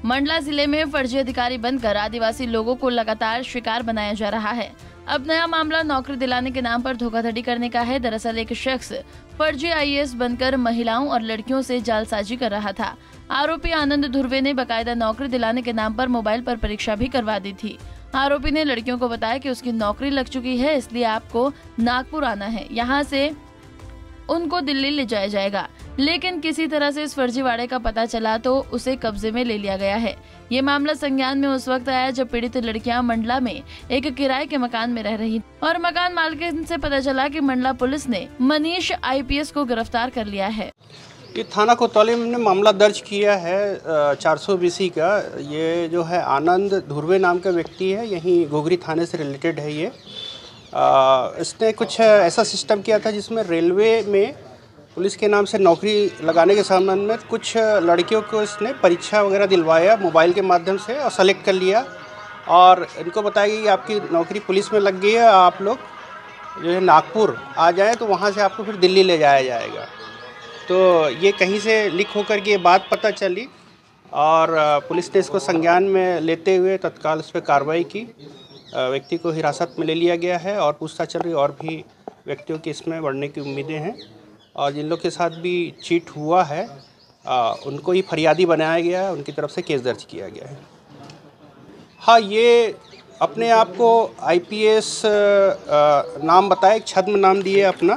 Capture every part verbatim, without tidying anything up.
मंडला जिले में फर्जी अधिकारी बनकर आदिवासी लोगों को लगातार शिकार बनाया जा रहा है। अब नया मामला नौकरी दिलाने के नाम पर धोखाधड़ी करने का है। दरअसल एक शख्स फर्जी आई ए एस बनकर महिलाओं और लड़कियों से जालसाजी कर रहा था। आरोपी आनंद धुर्वे ने बकायदा नौकरी दिलाने के नाम पर मोबाइल पर परीक्षा भी करवा दी थी। आरोपी ने लड़कियों को बताया कि उसकी नौकरी लग चुकी है, इसलिए आपको नागपुर आना है, यहाँ से उनको दिल्ली ले जाया जाएगा। लेकिन किसी तरह से इस फर्जीवाड़े का पता चला तो उसे कब्जे में ले लिया गया है। ये मामला संज्ञान में उस वक्त आया जब पीड़ित लड़कियां मंडला में एक किराए के मकान में रह रही और मकान मालकिन से पता चला कि मंडला पुलिस ने मनीष आई पी एस को गिरफ्तार कर लिया है। ये थाना कोतवाली में मामला दर्ज किया है चार सौ बीसी का। ये जो है आनंद धुर्वे नाम का व्यक्ति है, यहीं घोघरी थाने से रिलेटेड है। ये आ, इसने कुछ ऐसा सिस्टम किया था जिसमें रेलवे में पुलिस के नाम से नौकरी लगाने के संबंध में कुछ लड़कियों को इसने परीक्षा वगैरह दिलवाया मोबाइल के माध्यम से और सेलेक्ट कर लिया और इनको बताया कि आपकी नौकरी पुलिस में लग गई है, आप लोग जो है नागपुर आ जाएं तो वहाँ से आपको फिर दिल्ली ले जाया जाएगा। तो ये कहीं से लीक होकर के ये बात पता चली और पुलिस ने इसको संज्ञान में लेते हुए तत्काल उस पर कार्रवाई की। व्यक्ति को हिरासत में ले लिया गया है और पूछताछ चल रही। और भी व्यक्तियों की इसमें बढ़ने की उम्मीदें हैं और जिन लोग के साथ भी चीट हुआ है आ, उनको ही फरियादी बनाया गया है, उनकी तरफ से केस दर्ज किया गया है। हाँ, ये अपने आप को आई पी एस नाम बताए, एक छद्म नाम दिए अपना,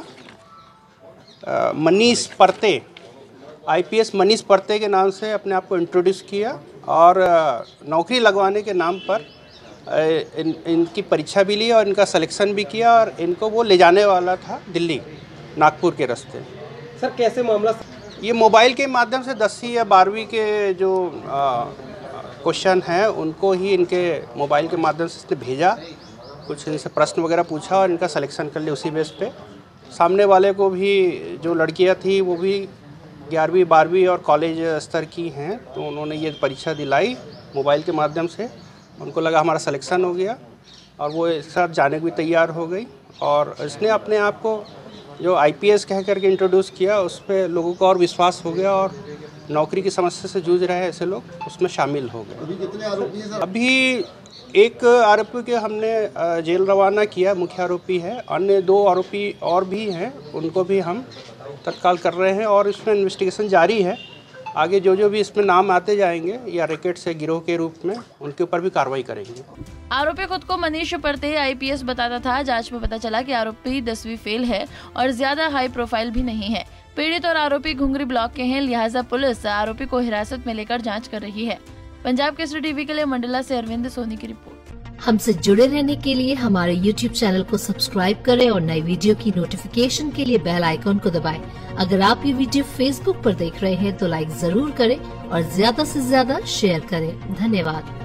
मनीष परते, आई पी एस मनीष परते के नाम से अपने आप को इंट्रोड्यूस किया और नौकरी लगवाने के नाम पर इन इनकी परीक्षा भी ली और इनका सिलेक्शन भी किया और इनको वो ले जाने वाला था दिल्ली, नागपुर के रास्ते। सर कैसे मामला? ये मोबाइल के माध्यम से दसवीं या बारहवीं के जो क्वेश्चन हैं उनको ही इनके मोबाइल के माध्यम से इसने भेजा, कुछ इनसे प्रश्न वगैरह पूछा और इनका सिलेक्शन कर लिया उसी बेस पे। सामने वाले को भी जो लड़कियां थी वो भी ग्यारहवीं बारहवीं और कॉलेज स्तर की हैं, तो उन्होंने ये परीक्षा दिलाई मोबाइल के माध्यम से। उनको लगा हमारा सिलेक्शन हो गया और वो एक साथ जाने को भी तैयार हो गई और इसने अपने आप को जो आई पी एस कह करके इंट्रोड्यूस किया, उस पर लोगों को और विश्वास हो गया और नौकरी की समस्या से जूझ रहे ऐसे लोग उसमें शामिल हो गए। अभी कितने आरोपी हैं सर? अभी एक आरोपी के हमने जेल रवाना किया, मुख्य आरोपी है। अन्य दो आरोपी और भी हैं, उनको भी हम तत्काल कर रहे हैं और इसमें इन्वेस्टिगेशन जारी है। आगे जो जो भी इसमें नाम आते जाएंगे या रैकेट से गिरोह के रूप में, उनके ऊपर भी कार्रवाई करेंगे। आरोपी खुद को मनीष परते आई पी एस बताता था। जांच में पता चला कि आरोपी दसवीं फेल है और ज्यादा हाई प्रोफाइल भी नहीं है। पीड़ित और आरोपी घुंगरी ब्लॉक के हैं, लिहाजा पुलिस आरोपी को हिरासत में लेकर जांच कर रही है। पंजाब केसरी टीवी के लिए मंडला से अरविंद सोनी की रिपोर्ट। हमसे जुड़े रहने के लिए हमारे यूट्यूब चैनल को सब्सक्राइब करें और नई वीडियो की नोटिफिकेशन के लिए बेल आइकॉन को दबाएं। अगर आप ये वीडियो फेसबुक पर देख रहे हैं तो लाइक जरूर करें और ज्यादा से ज्यादा शेयर करें। धन्यवाद।